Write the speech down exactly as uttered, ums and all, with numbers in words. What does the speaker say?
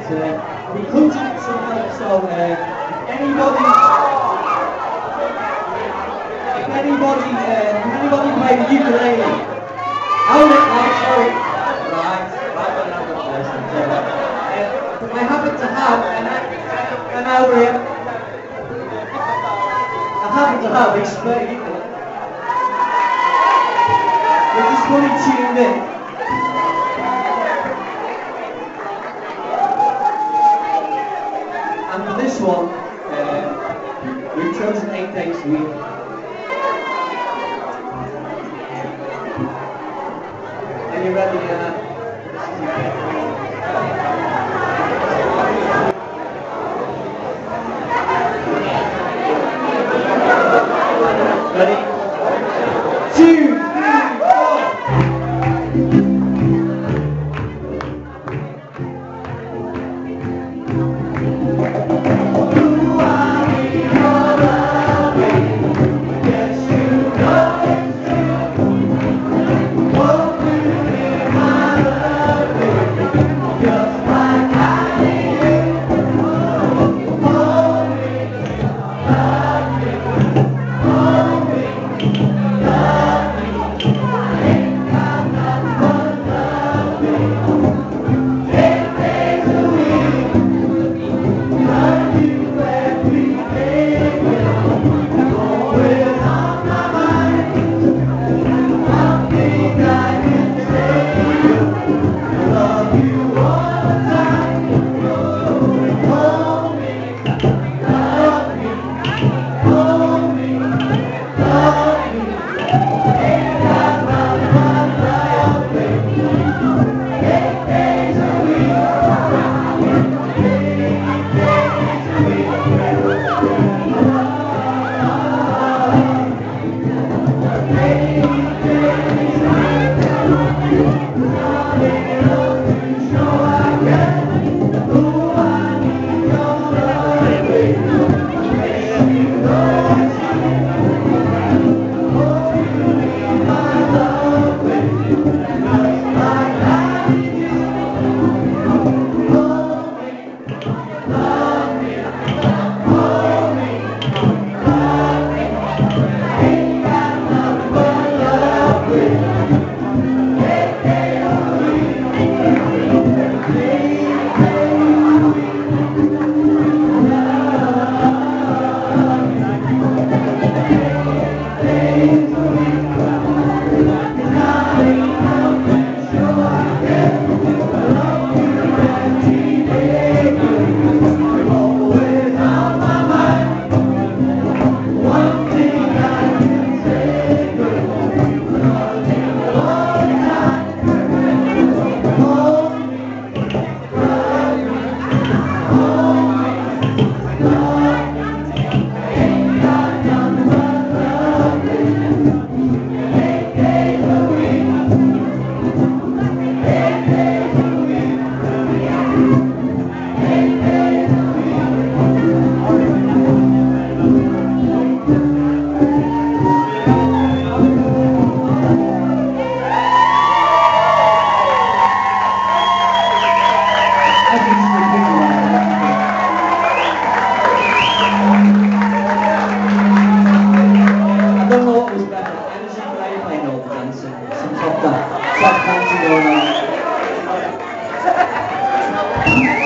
uh, we couldn't do it tonight, so uh, anybody, if anybody, uh, if anybody play the ukulele, hold it, right, sorry, right, right, well, I'm not listening to it. Uh, I happen to have, and I, and over here, I happen to have a spare ukulele. We're just fully tuned in. And for this one, uh, we've chosen eight days a week. Are you ready? Uh, ready? Two, three, four. Top dancing going on.